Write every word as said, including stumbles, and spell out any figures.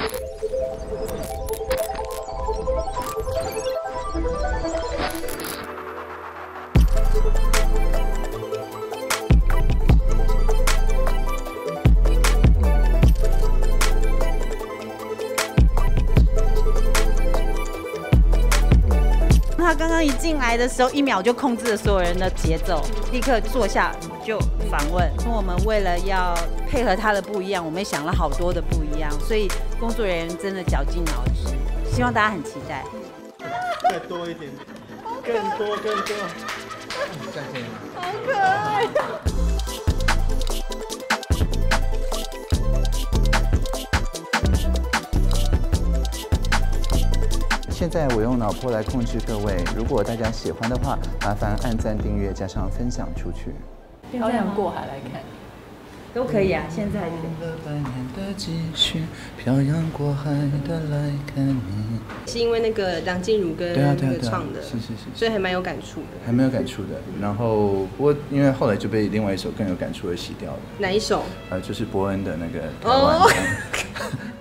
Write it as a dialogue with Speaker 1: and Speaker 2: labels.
Speaker 1: 他刚刚一进来的时候，一秒就控制了所有人的节奏，立刻坐下就访问。我们为了要配合他的不一样，我们想了好多的不一样，所以工作人员真的绞尽脑汁，希望大家很期待。
Speaker 2: 再多一点，更多更多，再见。
Speaker 1: 好可爱。
Speaker 3: 现在我用脑波来控制各位，如果大家喜欢的话，麻烦按赞、订阅，加上分享出去。
Speaker 1: 漂洋过海来看，都可以啊，现在可以。
Speaker 3: 漂洋过海的来看你，
Speaker 4: 是因为那个梁静茹跟那个唱的，
Speaker 3: 是是是，
Speaker 4: 所以还蛮有感触的。
Speaker 3: 还蛮有感触的。然后不过因为后来就被另外一首更有感触而洗掉了。
Speaker 4: 哪一首？
Speaker 3: 呃，就是伯恩的那个台湾。哦